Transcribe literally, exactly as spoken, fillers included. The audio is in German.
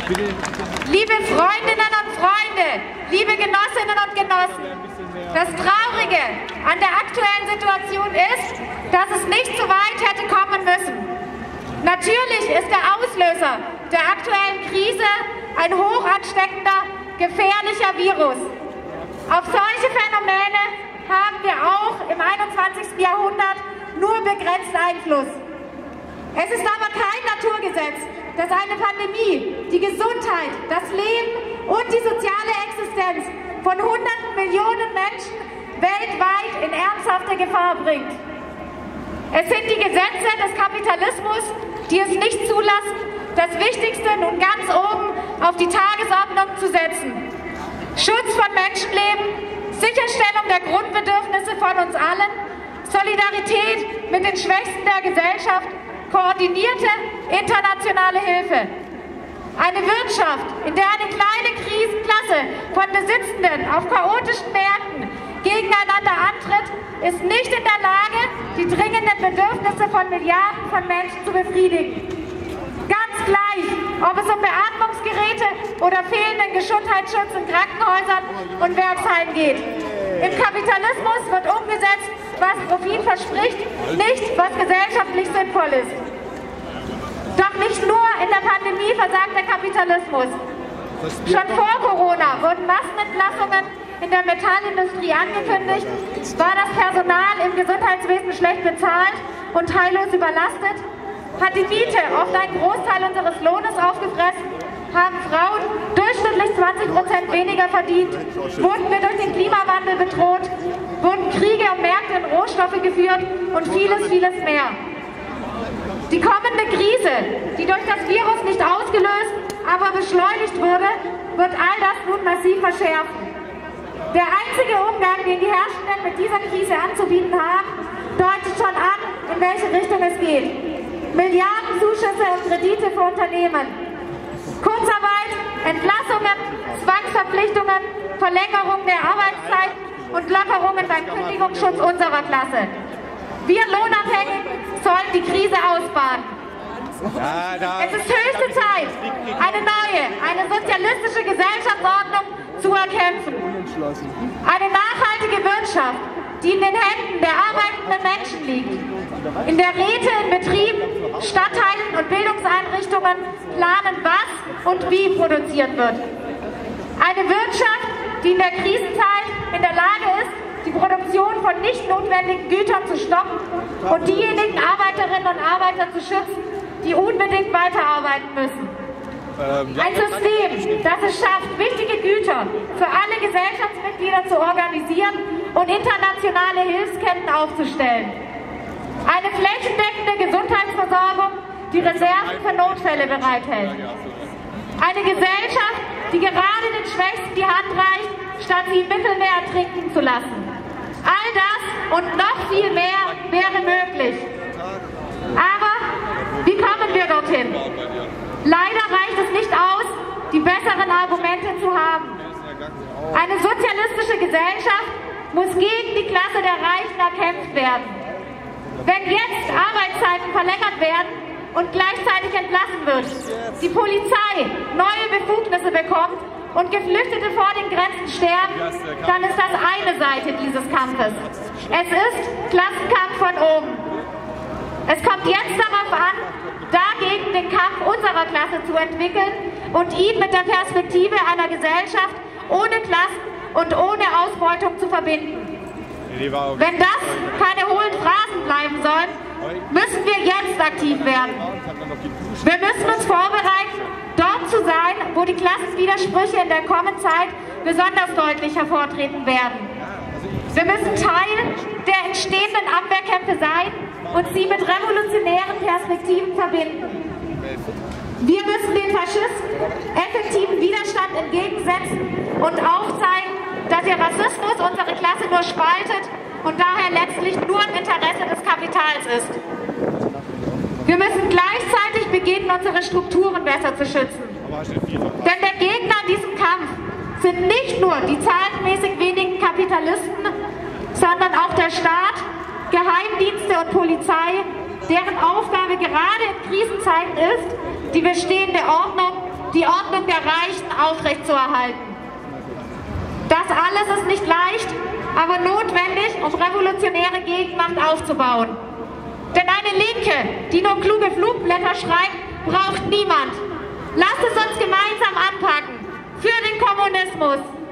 Liebe Freundinnen und Freunde, liebe Genossinnen und Genossen, das Traurige an der aktuellen Situation ist, dass es nicht so weit hätte kommen müssen. Natürlich ist der Auslöser der aktuellen Krise ein hoch ansteckender, gefährlicher Virus. Auf solche Phänomene haben wir auch im einundzwanzigsten Jahrhundert nur begrenzt Einfluss. Es ist aber kein Naturgesetz, dass eine Pandemie die Gesundheit, das Leben und die soziale Existenz von hunderten Millionen Menschen weltweit in ernsthafte Gefahr bringt. Es sind die Gesetze des Kapitalismus, die es nicht zulassen, das Wichtigste nun ganz oben auf die Tagesordnung zu setzen. Schutz von Menschenleben, Sicherstellung der Grundbedürfnisse von uns allen, Solidarität mit den Schwächsten der Gesellschaft, koordinierte internationale Hilfe. Eine Wirtschaft, in der eine kleine Krisenklasse von Besitzenden auf chaotischen Märkten gegeneinander antritt, ist nicht in der Lage, die dringenden Bedürfnisse von Milliarden von Menschen zu befriedigen. Ganz gleich, ob es um Beatmungsgeräte oder fehlenden Gesundheitsschutz in Krankenhäusern und Werksheimen geht. Im Kapitalismus wird umgesetzt, was Profit verspricht, nicht was gesellschaftlich sinnvoll ist. Doch nicht nur in der Pandemie versagt der Kapitalismus. Schon vor Corona wurden Massenentlassungen in der Metallindustrie angekündigt, war das Personal im Gesundheitswesen schlecht bezahlt und heillos überlastet, hat die Miete oft einen Großteil unseres Lohnes aufgefressen, haben Frauen durchschnittlich zwanzig Prozent weniger verdient, wurden wir durch den Klimawandel bedroht, wurden Kriege um Märkte und Rohstoffe geführt und vieles, vieles mehr. Die kommende Krise, die durch das Virus nicht ausgelöst, aber beschleunigt wurde, wird all das nun massiv verschärfen. Der einzige Umgang, den die Herrschenden mit dieser Krise anzubieten haben, deutet schon an, in welche Richtung es geht. Milliardenzuschüsse und Kredite für Unternehmen. Kurzarbeit, Entlassungen, Zwangsverpflichtungen, Verlängerung der Arbeitszeiten und Lockerungen beim Kündigungsschutz unserer Klasse. Wir Lohnabhängigen sollen die Krise ausbaden. Es ist höchste Zeit, eine neue, eine sozialistische Gesellschaftsordnung zu erkämpfen. Eine nachhaltige Wirtschaft, die in den Händen der arbeitenden Menschen liegt. In der Räte, in Betrieben, Stadtteilen und Bildungseinrichtungen planen, was und wie produziert wird. Eine Wirtschaft, die in der Krisenzeit in der Lage ist, die Produktion von nicht notwendigen Gütern zu stoppen und diejenigen Arbeiterinnen und Arbeiter zu schützen, die unbedingt weiterarbeiten müssen. Ein System, das es schafft, wichtige Güter für alle Gesellschaftsmitglieder zu organisieren und internationale Hilfsketten aufzustellen. Eine flächendeckende Gesundheitsversorgung, die Reserven für Notfälle bereithält. Eine Gesellschaft, die gerade den Schwächsten die Hand reicht, statt sie im Mittelmeer ertrinken zu lassen. All das und noch viel mehr wäre möglich. Aber wie kommen wir dorthin? Leider reicht es nicht aus, die besseren Argumente zu haben. Eine sozialistische Gesellschaft muss gegen die Klasse der Reichen erkämpft werden. Wenn jetzt Arbeitszeiten verlängert werden und gleichzeitig entlassen wird, die Polizei neue Befugnisse bekommt und Geflüchtete vor den Grenzen sterben, dann ist das eine Seite dieses Kampfes. Es ist Klassenkampf von oben. Es kommt jetzt darauf an, dagegen den Kampf unserer Klasse zu entwickeln und ihn mit der Perspektive einer Gesellschaft ohne Klassen und ohne Ausbeutung zu verbinden. Wenn das keine hohlen Phrasen bleiben sollen, müssen wir jetzt aktiv werden. Wir müssen uns vorbereiten, dort zu sein, wo die Klassenwidersprüche in der kommenden Zeit besonders deutlich hervortreten werden. Wir müssen Teil der entstehenden Abwehrkämpfe sein und sie mit revolutionären Perspektiven verbinden. Wir müssen den Faschisten effektiven Widerstand entgegensetzen und aufzeigen, dass ihr Rassismus unsere Klasse nur spaltet und daher letztlich nur im Interesse des Kapitals ist. Wir müssen gleichzeitig beginnen, unsere Strukturen besser zu schützen. Denn der Gegner an diesem Kampf sind nicht nur die zahlenmäßig wenigen Kapitalisten, sondern auch der Staat, Geheimdienste und Polizei, deren Aufgabe gerade in Krisenzeiten ist, die bestehende Ordnung die Ordnung der Reichen aufrechtzuerhalten. Das alles ist nicht leicht, aber notwendig, um revolutionäre Gegenmacht aufzubauen. Denn eine Linke, die nur kluge Flugblätter schreibt, braucht niemand. Lasst es uns gemeinsam anpacken. Für den Kommunismus.